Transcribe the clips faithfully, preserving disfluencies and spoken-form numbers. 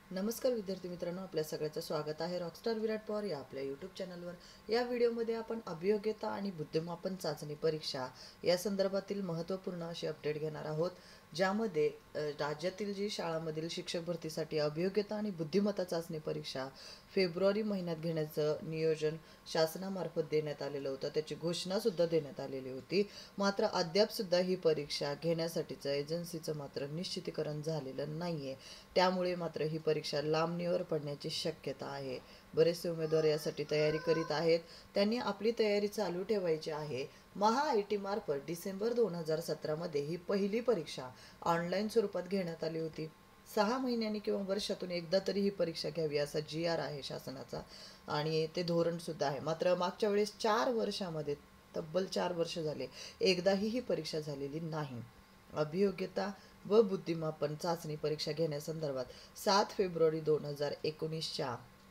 नमस्कार विद्यार्थी मित्रांनो, आपल्या सगळ्यांचं स्वागत आहे रॉकस्टार विराट पवार या आपल्या यूट्यूब चॅनलवर। या व्हिडिओमध्ये आपण अभियोग्यता आणि बुद्धिमापन चाचणी परीक्षा या संदर्भातील महत्त्वपूर्ण अशी अपडेट घेणार आहोत, ज्यामध्ये राज्यातील जी शाळांमधील शिक्षक भरतीसाठी अभियोग्यता आणि बुद्धिमत्ता चाचणी परीक्षा फेब्रुवारी महिन्यात घेण्याचं नियोजन शासनामार्फत देण्यात आलेलं होतं। त्याची घोषणा सुद्धा देण्यात आलेली होती, मात्र अद्याप सुद्धा ही परीक्षा घेण्यासाठीचं एजन्सीचं मात्र निश्चितीकरण झालेलं नाहीये। त्यामुळे मात्र ही परीक्षा लांबणीवर पडण्याची शक्यता आहे। बरेचसे उमेदवार यासाठी तयारी करीत आहेत, त्यांनी आपली तयारी चालू ठेवायची आहे। महा आय टी मार्फत डिसेंबर दोन हजार सतरामध्ये ही पहिली परीक्षा ऑनलाईन स्वरूपात घेण्यात आली होती। सहा महिन्यांनी किंवा वर्षातून एकदा तरी ही परीक्षा घ्यावी असा जी आर आहे शासनाचा, आणि ते धोरण सुद्धा आहे। मात्र मागच्या वेळेस चार वर्षामध्ये तब्बल चार वर्ष झाले एकदाही ही परीक्षा झालेली नाही। अभियोग्यता व बुद्धिमापन चाचणी परीक्षा घेण्यासंदर्भात सात फेब्रुवारी दोन हजार एकोणीसच्या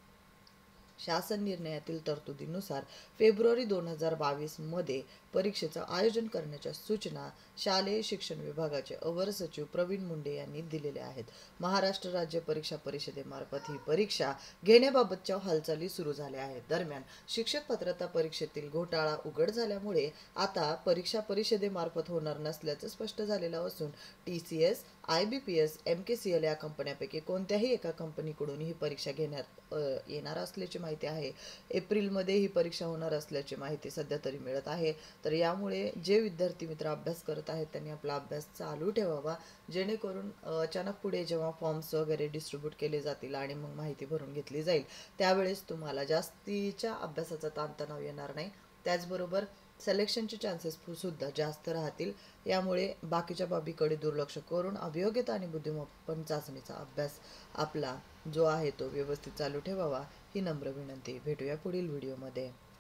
शासन निर्णयातील तरतुदीनुसार फेब्रुवारी दोन हजार बावीस मध्ये परीक्षेचं आयोजन करण्याच्या सूचना शालेय शिक्षण विभागाचे अवर सचिव प्रवीण मुंडे यांनी दिलेल्या आहेत। महाराष्ट्र राज्य परीक्षा परिषदेमार्फत ही परीक्षा घेण्याबाबतच्या हालचाली सुरू झाल्या आहेत। दरम्यान शिक्षक पात्रता परीक्षेतील घोटाळा उघड झाल्यामुळे आता परीक्षा परिषदेमार्फत होणार नसल्याचं स्पष्ट झालेलं असून T C S, I B P S, M K C L या कंपन्यांपैकी कोणत्याही एका कंपनीकडून ही परीक्षा घेण्यात येणार असल्याची माहिती आहे। एप्रिलमध्ये ही परीक्षा होणार असल्याची माहिती सध्या तरी मिळत आहे। तर यामुळे जे विद्यार्थी मित्र अभ्यास करत आहेत त्यांनी आपला अभ्यास चालू ठेवावा, जेणेकरून अचानक पुढे जेव्हा फॉर्म्स वगैरे डिस्ट्रीब्यूट केले जातील आणि मग माहिती भरून घेतली जाईल, त्यावेळेस तुम्हाला जास्तीच्या अभ्यासाचा ताणतणाव येणार नाही। त्याचबरोबर सिलेक्शनचे चान्सेस सुद्धा जास्त राहतील। यामुळे बाकीच्या बाबीकडे दुर्लक्ष करून अभियोग्यता आणि बुद्धिमापन चाचणीचा अभ्यास आपला जो आहे तो व्यवस्थित चालू ठेवावा, ही नम्र विनंती। भेटूया पुढील व्हिडिओमध्ये।